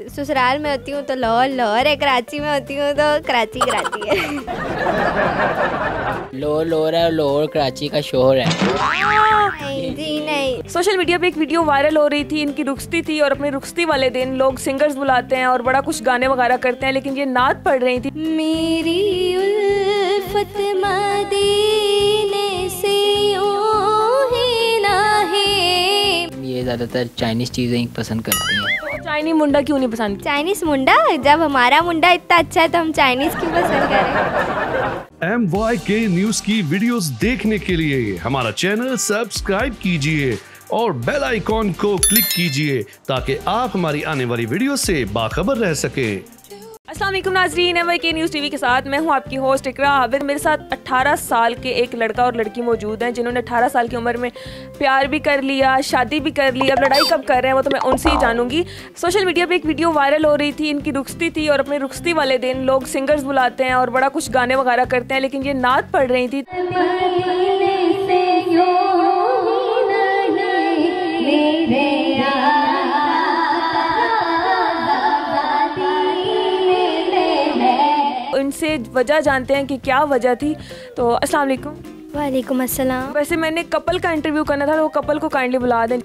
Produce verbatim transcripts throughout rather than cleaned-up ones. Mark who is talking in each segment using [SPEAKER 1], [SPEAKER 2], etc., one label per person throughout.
[SPEAKER 1] ससुराल में होती हूँ तो लाहौर लाहौर है, कराची में होती हूँ तो कराची कराची है।
[SPEAKER 2] लाहौर लाहौर है और लाहौर कराची का शोहर है।
[SPEAKER 1] नहीं जी नहीं।
[SPEAKER 3] सोशल मीडिया पे एक वीडियो वायरल हो रही थी, इनकी रुखसती थी और अपनी रुखसती वाले दिन लोग सिंगर्स बुलाते हैं और बड़ा कुछ गाने वगैरह करते हैं, लेकिन ये नात पढ़ रही थी।
[SPEAKER 1] मेरी उल्फत मदीने से यूं ही ना है।
[SPEAKER 2] ये ज़्यादातर चाइनीज़ चीज़ें ही पसंद करती हैं।
[SPEAKER 3] चाइनीज मुंडा क्यों नहीं पसंद?
[SPEAKER 1] चाइनीज मुंडा? जब हमारा मुंडा इतना अच्छा है तो हम चाइनीज क्यों पसंद करें?
[SPEAKER 4] एम वाई के न्यूज की वीडियोस देखने के लिए हमारा चैनल सब्सक्राइब कीजिए और बेल आइकॉन को क्लिक कीजिए ताकि आप हमारी आने वाली वीडियो से बाखबर रह सकें।
[SPEAKER 3] अस्सलाम वालेकुम नाज़रीन, M Y K news TV के साथ मैं हूं आपकी होस्ट इकरा आबिद। मेरे साथ अठारह साल के एक लड़का और लड़की मौजूद हैं जिन्होंने अठारह साल की उम्र में प्यार भी कर लिया, शादी भी कर ली। अब लड़ाई कब कर रहे हैं वो तो मैं उनसे ही जानूंगी। सोशल मीडिया पे एक वीडियो वायरल हो रही थी, इनकी रुखसती थी और अपनी रुखसती वाले दिन लोग सिंगर्स बुलाते हैं और बड़ा कुछ गाने वगैरह करते हैं, लेकिन ये नात पढ़ रही थी। इनसे वजह जानते हैं कि क्या वजह थी। तो अस्सलाम वालेकुम।
[SPEAKER 1] वालेकुम अस्सलाम।
[SPEAKER 3] वैसे मैंने कपल का इंटरव्यू करना था तो वो कपल को काइंडली बुला दें।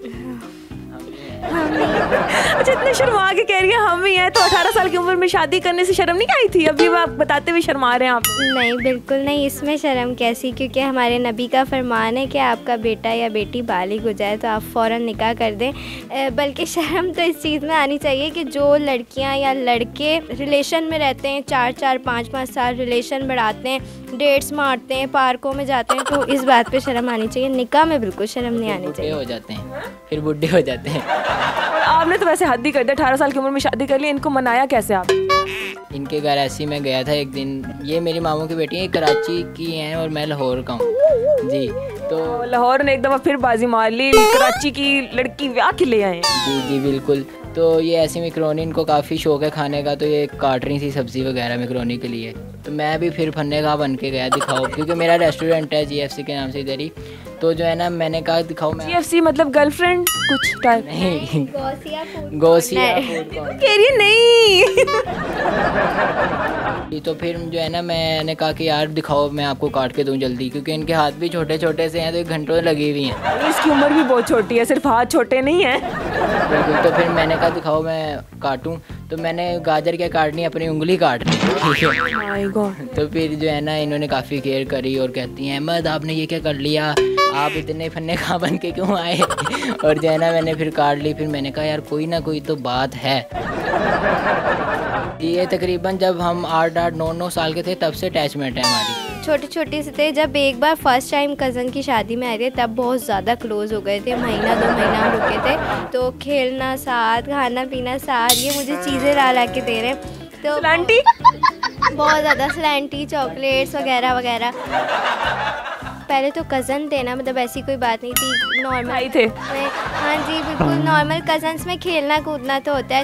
[SPEAKER 3] अच्छा, इतने शर्मा के कह रही है हम ही हैं, तो अठारह साल की उम्र में शादी करने से शर्म नहीं आई थी? अभी वो आप बताते हुए शर्मा रहे हैं आप।
[SPEAKER 1] नहीं बिल्कुल नहीं, इसमें शर्म कैसी, क्योंकि हमारे नबी का फरमान है कि आपका बेटा या बेटी बालिग हो जाए तो आप फ़ौरन निकाह कर दें। बल्कि शर्म तो इस चीज़ में आनी चाहिए कि जो लड़कियां या लड़के रिलेशन में रहते हैं, चार चार पाँच पाँच साल रिलेशन बढ़ाते हैं, डेट्स मारते हैं, पार्कों में जाते हैं, तो इस बात पे शर्म आनी चाहिए। निकाह में बिल्कुल शर्म नहीं आनी चाहिए।
[SPEAKER 2] हो जाते हैं फिर बुढ़े हो जाते हैं।
[SPEAKER 3] और आपने तो वैसे हद ही कर दिया, अठारह साल की उम्र में शादी कर ली। इनको मनाया कैसे आप?
[SPEAKER 2] इनके घर ऐसे ही मैं गया था एक दिन। ये मेरी मामू की बेटी है, कराची की हैं और मैं लाहौर का हूँ जी। तो
[SPEAKER 3] लाहौर ने एक दफ़ा फिर बाजी मार ली, कराची की लड़की ब्याह के ले आए।
[SPEAKER 2] जी जी बिल्कुल। तो ये ऐसी मैकरोनी इनको काफ़ी शौक है खाने का, तो ये काट रही थी सब्ज़ी वगैरह मैकरोनी के लिए। तो मैं भी फिर फन्ने का बन के गया दिखाओ, क्योंकि मेरा रेस्टोरेंट है जी एफ सी के नाम से इधर ही। तो जो है ना, मैंने कहा दिखाओ। मैं
[SPEAKER 3] जी एफ सी मतलब गर्लफ्रेंड कुछ टाइप?
[SPEAKER 2] नहीं,
[SPEAKER 1] गोसिया
[SPEAKER 2] गोसिया
[SPEAKER 3] कह रही है नहीं।
[SPEAKER 2] तो फिर जो है ना, मैंने कहा कि यार दिखाओ मैं आपको काट के दूं जल्दी, क्योंकि इनके हाथ भी छोटे छोटे से हैं तो घंटों लगी हुई हैं।
[SPEAKER 3] इसकी उम्र भी बहुत छोटी है, सिर्फ हाथ छोटे नहीं हैं।
[SPEAKER 2] बिल्कुल। तो फिर मैंने कहा दिखाओ मैं काटूं, तो मैंने गाजर क्या काटनी, अपनी उंगली काट ली।
[SPEAKER 3] My God.
[SPEAKER 2] तो फिर जो है ना, इन्होंने काफ़ी केयर करी और कहती हैं अहमद आपने ये क्या कर लिया, आप इतने फन्ने खा बन के क्यों आए। और जो है ना, मैंने फिर काट ली। फिर मैंने कहा यार कोई ना कोई तो बात है। ये तकरीबन जब हम आठ आठ नौ नौ साल के थे तब से अटैचमेंट है हमारी।
[SPEAKER 1] छोटे छोटे से थे। जब एक बार फर्स्ट टाइम कज़न की शादी में आए थे तब बहुत ज़्यादा क्लोज हो गए थे, महीना दो महीना हम रुके थे। तो खेलना साथ, खाना पीना साथ, ये मुझे चीज़ें ला ला के दे रहे हैं। तो
[SPEAKER 3] स्लैंटी
[SPEAKER 1] बहुत ज़्यादा स्लैंटी, चॉकलेट्स वगैरह वगैरह। पहले तो कज़न थे ना, मतलब ऐसी कोई बात नहीं थी, नॉर्मल
[SPEAKER 3] भाई थे।
[SPEAKER 1] हाँ जी बिल्कुल, नॉर्मल कज़न्स में खेलना कूदना तो होता है।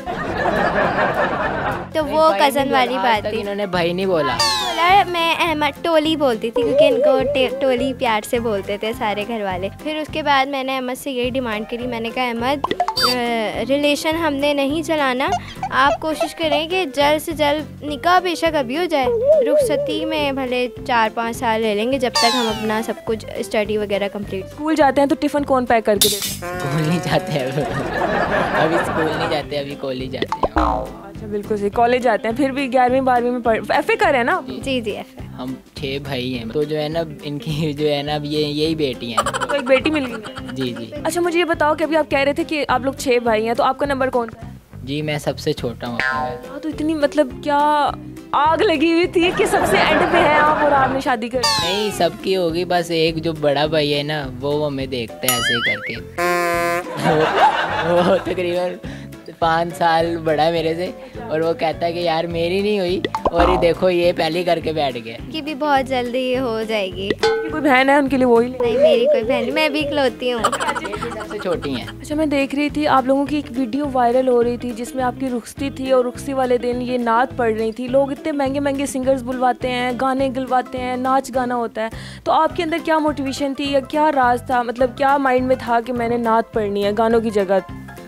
[SPEAKER 1] तो वो कज़न वाली बात थी।
[SPEAKER 2] इन्होंने भाई नहीं बोला।
[SPEAKER 1] बोला मैं अहमद टोली बोलती थी, क्योंकि इनको टोली प्यार से बोलते थे सारे घर वाले। फिर उसके बाद मैंने अहमद से यही डिमांड करी, मैंने कहा अहमद रिलेशन हमने नहीं चलाना, आप कोशिश करें कि जल्द से जल्द निकाह बेशक अभी हो जाए, रुखसती में भले चार पाँच साल ले लेंगे जब तक हम अपना सब कुछ स्टडी वगैरह कंप्लीट।
[SPEAKER 3] स्कूल जाते हैं तो टिफ़िन कौन पैक करके देते हैं?
[SPEAKER 2] स्कूल नहीं जाते हैं अभी, स्कूल नहीं जाते अभी, कॉलेज जाते हैं।
[SPEAKER 3] अच्छा बिल्कुल सही, कॉलेज जाते हैं। फिर भी ग्यारहवीं बारहवीं में पढ़ एफ ए कर है ना?
[SPEAKER 1] जी जी एफ ए।
[SPEAKER 2] हम छः भाई हैं, तो जो है ना इनकी जो है ना अब ये यही बेटी हैं।
[SPEAKER 3] तो एक बेटी मिल गई।
[SPEAKER 2] जी जी।
[SPEAKER 3] अच्छा मुझे ये बताओ कि अभी आप कह रहे थे कि आप लोग छः भाई हैं, तो आपका नंबर कौन सा है?
[SPEAKER 2] जी मैं सबसे छोटा हूँ।
[SPEAKER 3] हाँ, तो इतनी मतलब क्या आग लगी हुई थी कि सबसे एंड पे है आप और आपने शादी कर?
[SPEAKER 2] नहीं, सबकी होगी, बस एक जो बड़ा भाई है ना वो हमें देखता है ऐसे ही करके। वो, वो तकरीबन पाँच साल बड़ा है मेरे से, और वो कहता है कि यार मेरी नहीं हुई, और ये देखो ये पहले करके बैठ गया।
[SPEAKER 1] कि भी बहुत जल्दी ये हो जाएगी।
[SPEAKER 3] कोई बहन है उनके लिए? वही
[SPEAKER 1] नहीं, मेरी कोई बहन नहीं, मैं भी इकलौती हूँ।
[SPEAKER 2] सबसे छोटी हैं।
[SPEAKER 3] अच्छा, मैं देख रही थी आप लोगों की एक वीडियो वायरल हो रही थी जिसमें आपकी रुखसती थी और रुखसती वाले दिन ये नात पढ़ रही थी। लोग इतने महंगे महंगे सिंगर्स बुलवाते हैं, गाने गलवाते हैं, नाच गाना होता है, तो आपके अंदर क्या मोटिवेशन थी या क्या राज था, मतलब क्या माइंड में था कि मैंने नात पढ़नी है गानों की जगह?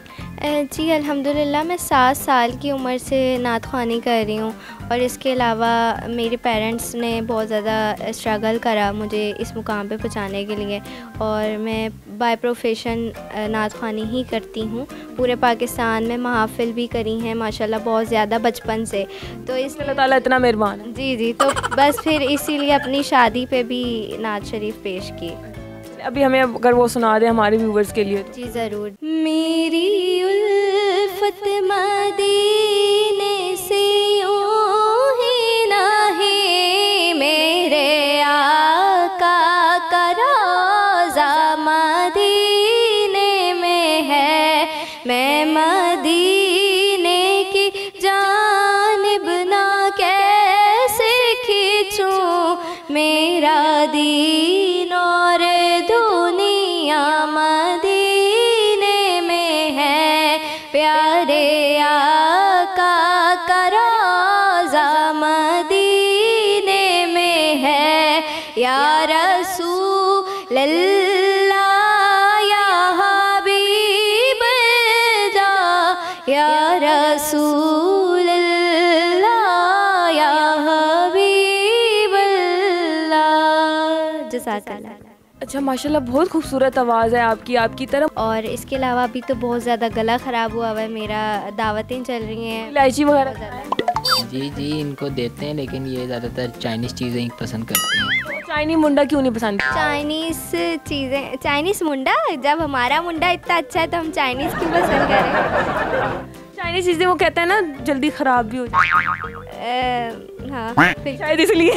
[SPEAKER 1] जी अल्हम्दुलिल्लाह, मैं सात साल की उम्र से नात ख़्वानी कर रही हूँ और इसके अलावा मेरे पेरेंट्स ने बहुत ज़्यादा स्ट्रगल करा मुझे इस मुकाम पे पहुँचाने के लिए और मैं बाय प्रोफेशन नात ख़्वानी ही करती हूँ। पूरे पाकिस्तान में महाफ़िल भी करी हैं माशाल्लाह बहुत ज़्यादा बचपन से, तो इस
[SPEAKER 3] अल्लाह ताला इतना मेहरबान है।
[SPEAKER 1] जी जी, तो बस फिर इसीलिए अपनी शादी पे भी नात शरीफ पेश की।
[SPEAKER 3] अभी हमें अगर वो सुना दें हमारे व्यूवर्स के लिए तो।
[SPEAKER 1] जी ज़रूर। मेरी उल्फत मदीने से यूं ही नहीं, मेरे आका का रोज़ा मदीने में है, मैं मदीने की जानिब ना कैसे खींचूं मेरा दीन और दुनिया मदीने में है, प्यारे आका का रोज़ा मदीने में है, या रसूल अल्लाह या हबीब अल्लाह, या रसूल अल्लाह या हबीब अल्लाह। जज़ाकल्लाह।
[SPEAKER 3] अच्छा माशाल्लाह, बहुत खूबसूरत आवाज़ है आपकी आपकी तरफ।
[SPEAKER 1] और इसके अलावा अभी तो बहुत ज़्यादा गला ख़राब हुआ हुआ है मेरा, दावतें चल रही हैं,
[SPEAKER 3] इलायची वगैरह
[SPEAKER 2] जी जी इनको देते हैं, लेकिन ये ज़्यादातर चाइनीज़ चीज़ें ही पसंद करते हैं।
[SPEAKER 3] चाइनीज मुंडा क्यों नहीं पसंद?
[SPEAKER 1] चाइनीज़ चीज़ें, चाइनीज़ मुंडा, जब हमारा मुंडा इतना अच्छा है तो हम चाइनीज़ क्यों पसंद करें?
[SPEAKER 3] चाइनीज चीज़ें वो कहते हैं ना जल्दी ख़राब भी हो जाती
[SPEAKER 1] अ, हाँ फिर
[SPEAKER 3] शायद इसलिए।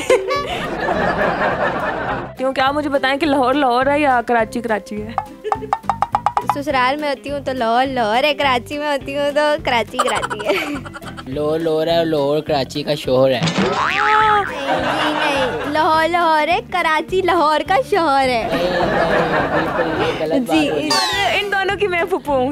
[SPEAKER 3] क्योंकि आप मुझे बताएं कि लाहौर लाहौर है या कराची कराची है?
[SPEAKER 1] ससुराल में होती हूँ तो लाहौर लाहौर है, कराची में होती हूँ तो कराची कराची है।
[SPEAKER 2] लाहौर लाहौर है और लाहौर कराची का शोहर है।
[SPEAKER 1] नहीं नहीं, लाहौर लाहौर है, कराची लाहौर का शहर है। जी,
[SPEAKER 3] और इन दोनों की मैं फुप्पू हूँ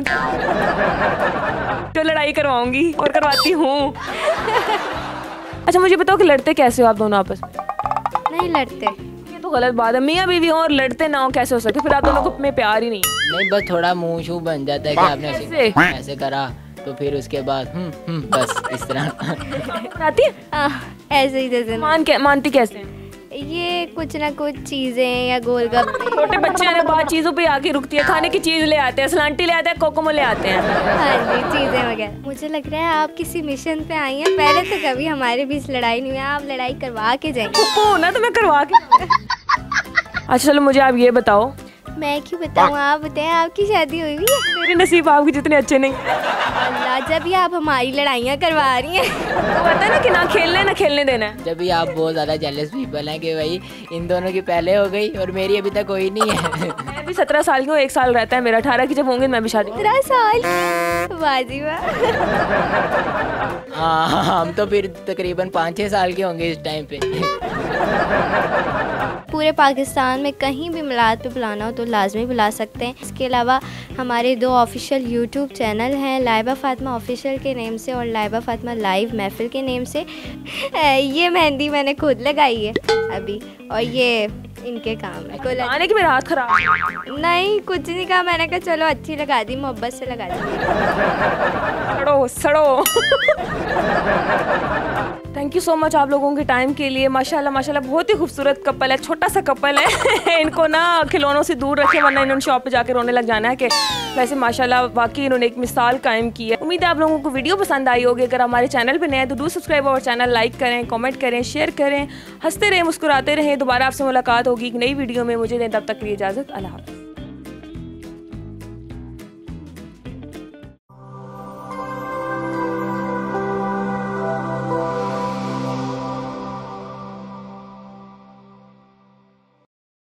[SPEAKER 3] तो लड़ाई करवाऊंगी और करवाती हूँ। अच्छा मुझे बताओ कि लड़ते कैसे हो आप दोनों आपस में?
[SPEAKER 1] नहीं लड़ते।
[SPEAKER 3] ये तो गलत बात है, मियाँ बीवी हो और लड़ते ना हो कैसे हो सकते? फिर आप दोनों को में प्यार ही नहीं है।
[SPEAKER 2] नहीं, बस थोड़ा मुंह शू बन जाता है कि आपने
[SPEAKER 3] कैसे?
[SPEAKER 2] ऐसे ऐसे करा तो फिर उसके बाद हम्म हम्म बस इस तरह।
[SPEAKER 3] आती है?
[SPEAKER 1] हाँ, ऐसे ही जैसे
[SPEAKER 3] मान के मानती कैसे हैं?
[SPEAKER 1] ये कुछ ना कुछ चीज़ें या गोलगप्पे।
[SPEAKER 3] छोटे बच्चे हैं, बात चीज़ों पे आके रुकती है, खाने की चीज़ ले आते हैं, सलांटी ले आते हैं, कोकोमो ले आते हैं।
[SPEAKER 1] हाँ जी, चीज़ें वगैरह। मुझे लग रहा है आप किसी मिशन पे आई हैं, पहले तो कभी हमारे बीच लड़ाई नहीं हुई, आप लड़ाई करवा के जाएंगे।
[SPEAKER 3] फुप्पू ना तो मैं करवा के। अच्छा चलो मुझे आप ये बताओ।
[SPEAKER 1] मैं क्यों बताऊँ, आप बताएं, आपकी शादी हुई हुई है?
[SPEAKER 3] मेरे नसीब आपके जितने अच्छे नहीं।
[SPEAKER 1] अल्लाह, जब भी आप हमारी लड़ाइयाँ करवा रही हैं।
[SPEAKER 3] तो पता है ना कि ना खेलने ना खेलने देना है।
[SPEAKER 2] जब भी आप बहुत ज़्यादा जेलस पीपल हैं कि भाई इन दोनों की पहले हो गई और मेरी अभी तक कोई नहीं है।
[SPEAKER 3] मैं भी सत्रह साल की हूँ, एक साल रहता है मेरा, अठारह की जब होंगे मैं भी शादी।
[SPEAKER 1] सत्रह साल वाजी वाह।
[SPEAKER 2] हाँ हम तो फिर तकरीबन पाँच छः साल के होंगे इस टाइम पे।
[SPEAKER 1] पूरे पाकिस्तान में कहीं भी मिलाद पे बुलाना हो तो लाजमी बुला सकते हैं। इसके अलावा हमारे दो ऑफिशियल यूट्यूब चैनल हैं, लाइबा फातिमा ऑफिशियल के नेम से और लाइबा फातिमा लाइव महफिल के नेम से। ये मेहंदी मैंने खुद लगाई है अभी, और ये इनके काम है।
[SPEAKER 3] आने की मेरा हाथ खराब।
[SPEAKER 1] नहीं कुछ नहीं कहा, मैंने कहा चलो अच्छी लगा दी, मोहब्बत से लगा दी।
[SPEAKER 3] सड़ो सड़ो। थैंक यू सो मच आप लोगों के टाइम के लिए। माशाल्लाह माशाल्लाह बहुत ही खूबसूरत कपल है, छोटा सा कपल है। इनको ना खिलौनों से दूर रखे वरना इन्होंने शॉप पे जाके रोने लग जाना है। कि वैसे माशाल्लाह वाकई इन्होंने एक मिसाल कायम की है। उम्मीद है आप लोगों को वीडियो पसंद आई होगी। अगर हमारे चैनल पे नए हैं तो डू सब्सक्राइब और चैनल लाइक करें, कमेंट करें, शेयर करें, हंसते रहें, मुस्कुराते रहें। दोबारा आपसे मुलाकात होगी एक नई वीडियो में। मुझे दें तब तक के लिए इजाज़त। अल्लाह हाफ़िज़।